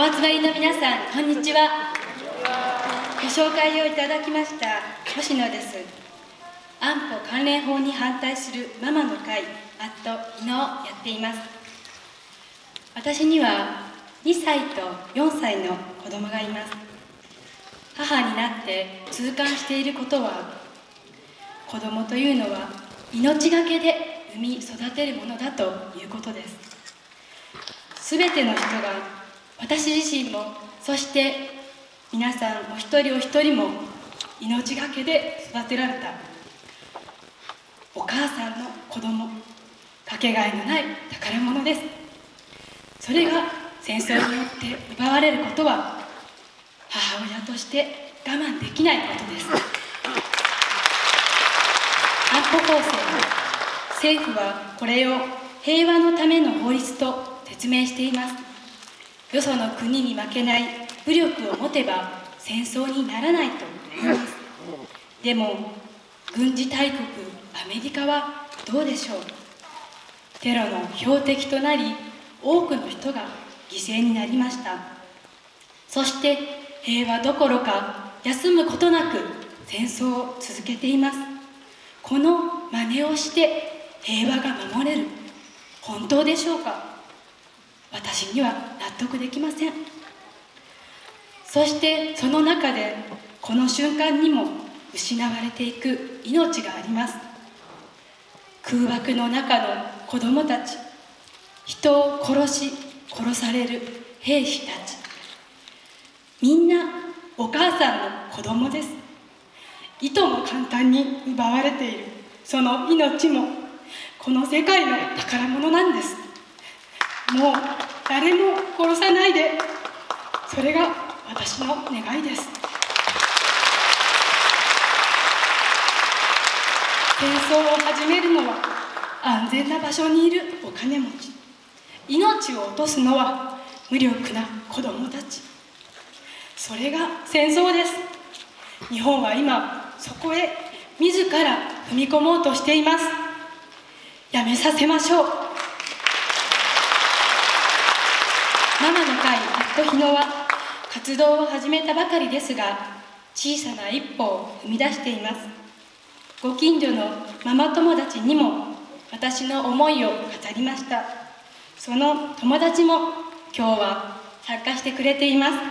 お集まりの皆さん、こんにちは。ご紹介をいただきました星野です。安保関連法に反対するママの会伊野をやっています。私には2歳と4歳の子供がいます。母になって痛感していることは、子供というのは命がけで産み育てるものだということです。すべての人が、私自身も、そして皆さんお一人お一人も命がけで育てられたお母さんの子供、かけがえのない宝物です。それが戦争によって奪われることは、母親として我慢できないことです。安保法制、政府はこれを平和のための法律と説明しています。よその国に負けない武力を持てば戦争にならないと言います。でも軍事大国アメリカはどうでしょう。テロの標的となり、多くの人が犠牲になりました。そして平和どころか休むことなく戦争を続けています。この真似をして平和が守れる、本当でしょうか。私には納得できません。そしてその中でこの瞬間にも失われていく命があります。空爆の中の子どもたち、人を殺される兵士たち、みんなお母さんの子供です。いとも簡単に奪われているその命もこの世界の宝物なんです。もう誰も殺さないで、それが私の願いです。戦争を始めるのは安全な場所にいるお金持ち、命を落とすのは無力な子供たち、それが戦争です。日本は今そこへ自ら踏み込もうとしています。やめさせましょう。ママの会日野は活動を始めたばかりですが、小さな一歩を踏み出しています。ご近所のママ友達にも私の思いを語りました。その友達も今日は参加してくれています。2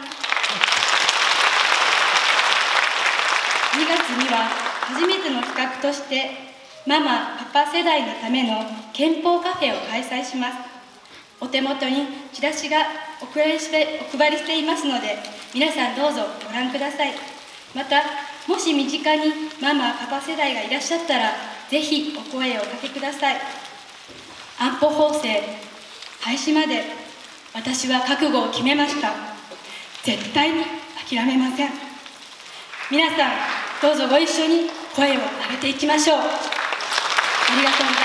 月には初めての企画としてママ・パパ世代のための憲法カフェを開催します。お手元にチラシがお配りしていますので、皆さんどうぞご覧ください。また、もし身近にママ・パパ世代がいらっしゃったら、ぜひお声をおかけください。安保法制廃止まで私は覚悟を決めました。絶対に諦めません。皆さんどうぞご一緒に声を上げていきましょう。ありがとうございます。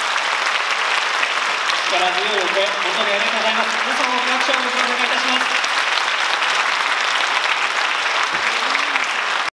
力強いお声、本当にありがとうございます。皆様も拍手をお願いいたします。